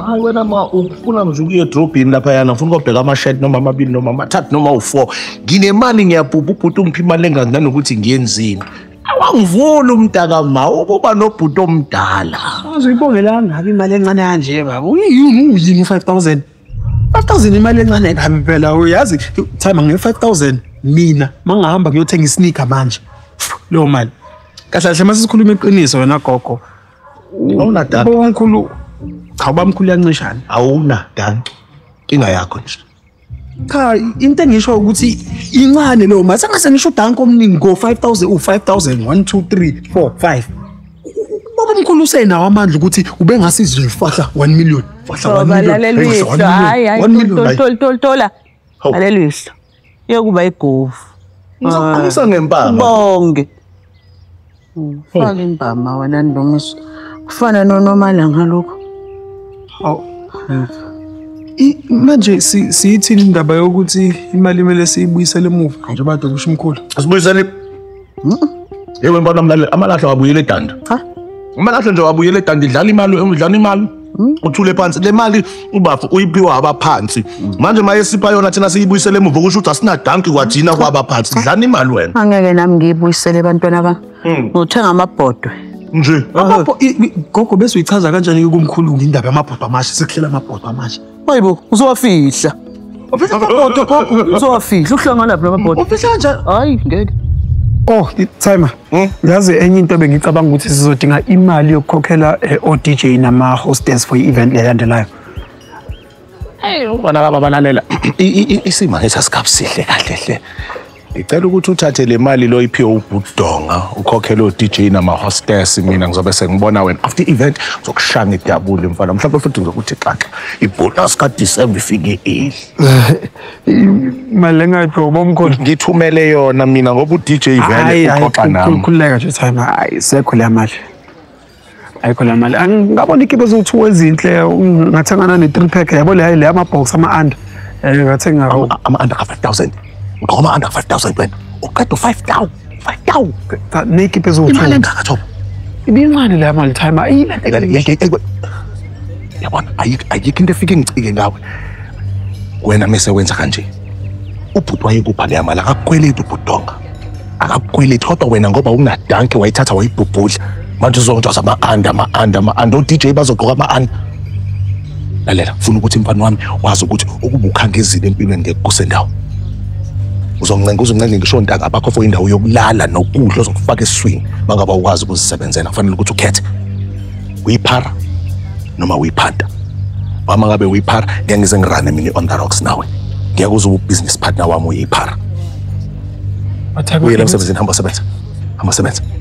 Hayi wena ufuna nje ukuye edrobhini lapha yana ufuna ukubheka ama-shirt noma amabili noma amathathu noma u4 nginemali ngiyabhubha ubhuti ungipha imali engazi nanokuthi ngiyenzini awangivula umntaka ma ukuba nobhuti omdala Uzuyibongelanga ngabe imali encane kanje baba uyini 5000 5000 imali encane kabi phela uyazi time nge 5000 mina mangahamba ngiyothenga isneaker manje lo mali kahle kahle mase sikhuluma iqiniso wena gogo awuna dani bomkhulu awubamkhulu yancishana awuna dani inga yakho nje cha into engisho ukuthi incane lo mase ngase ngisho danko omningi go 5000 u5000 1 2 3 4 5 Babamkhulu usenawo amandla ukuthi ube ngasizwe ifahla 1 million fahla 1 million tola alelisa yokuba igovu ngizoqhamisa ngempama bonke faka impama wena ndomiso kufana noNomalanga lokho manje siyithini indaba yokuthi imali imele siyibuyisele emuva nje bade kusho umkhulu asibuyisele yewe mbona mlalela amalahla wabuyele edanda amalahla nje wabuyele edanda idlala imali uthule phansi le mali ubafu uyiphiwa abaphansi manje maye sipha yona thina siyibuyisele emuva kusho ukuthi asinadanki kwathina kwabaphansi dlana imali wena angeke nami ngiyibuyisele abantwana ba ngothenga amabhodwe nje gogo bese uyichaza kanjani kumkhulu indaba yamabhodwe amasha sekuhlela amabhodwe amasha hayibo uzowafihla ofisa amabhodwe gogo uzowafihla uhlangana lapha amabhodwe ofisa kanjani hayi ngeke timer yazi enye into bengicabanga ukuthi sizodinga imali yokukhokhela o-DJ nama hostess for i-event lelandelayo ubona baba balalela isimo ngesasikabisihle kahle hle ngicela ukuthi uthathe le mali lo iphiwe ubudonga ukhokhela o-DJ nama hostess mina ngizobe sengibona wena after event uzokushanga idabule mfana mhlawumbe futhi ngizokuthi xaxa ibonus ka December ifike imali engayiphiwa bomkhulu ngithumele yona mina ngoba u-DJ vele ukhopha nami khululeka nje timer hayi sekho le mali ayikho la mali angabona ikibe zo2 ezinhle ngathengana ne3 pack yabo le hayi le amabox ama-under ngathenga ama-under ka 5000 ngoma under 5000 wena uqeda 5000 nekipe zo2 imali engaka Thoba ibincane le mali timer yabona ayikho into efike ngicike ngawe wena mase wenza kanje ubhuti wayekupha le mali akakweleti ubhudonga akakweleti kodwa wena ngoba unadanke wayithatha wayibhubhudla manje uzongijaza ama-under o-DJ bazogqoka ama-under lalela funa ukuthi mfana wami wazi ukuthi ukuba ukhangezile empilweni ngeke kusendawo uzoncenga ngisho ntaka bakho for indawo yokulala nokudla ozokufaka esiswini bangaba ukwazi ukuzisebenzela kufanele ukuthi ukhethe uyiphara noma uyiphanda wama ngabe uyiphara ngeke ngize ngirane mina on the rocks nawe ngiyakuza ubusiness partner wami uyiphara uyela emsebenzini hamba sebenza